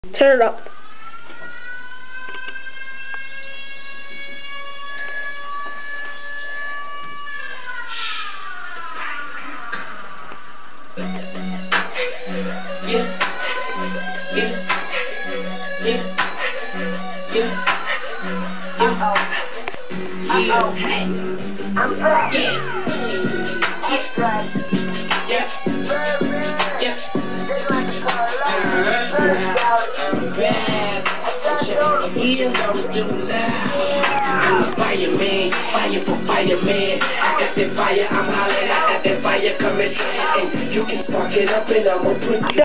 Turn it up. I'm a fireman, fire for fireman. I got that fire, I'm hollering, I got that fire coming. And you can spark it up and I'ma put you